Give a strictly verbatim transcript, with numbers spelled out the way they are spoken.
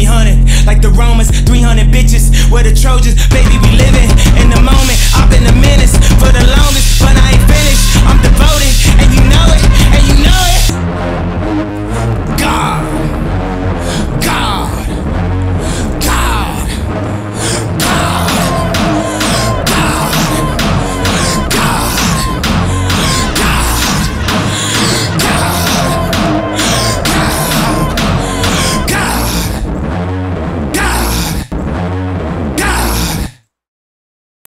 three hundred, like the Romans, three hundred bitches. We're the Trojans, baby, we living in the moment. I've been a menace for the longest, but I ain't finished. I'm devoted, and you know it.